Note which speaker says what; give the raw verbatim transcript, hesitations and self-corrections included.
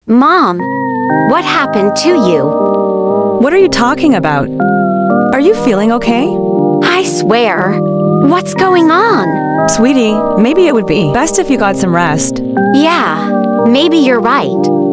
Speaker 1: Mom, what happened to you?
Speaker 2: What are you talking about? Are you feeling okay?
Speaker 1: I swear. What's going on?
Speaker 2: Sweetie, maybe it would be best if you got some rest.
Speaker 1: Yeah, maybe you're right.